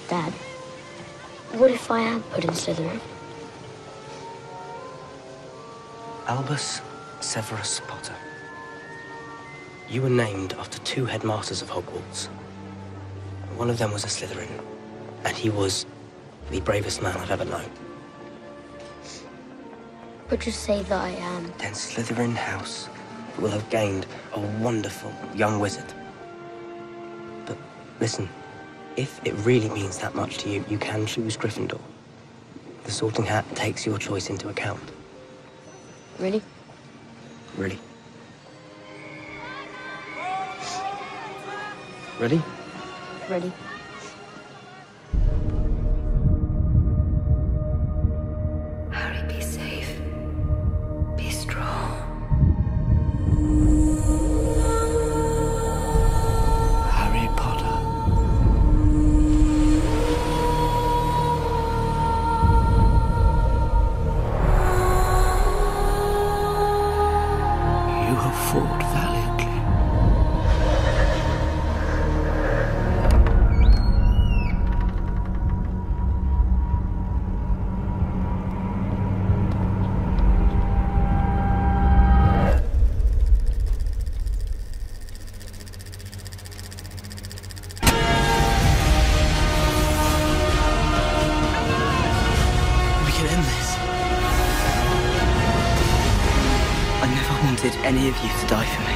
Dad, what if I am put in Slytherin? Albus Severus Potter. You were named after 2 headmasters of Hogwarts. One of them was a Slytherin, and he was the bravest man I've ever known. But just say that I am. Then Slytherin House will have gained a wonderful young wizard. But listen, if it really means that much to you, you can choose Gryffindor. The Sorting Hat takes your choice into account. Really? Really. Ready? Ready. Harry, be safe. Be strong. Harry Potter. You have fought valiantly. We can end this. I never wanted any of you to die for me.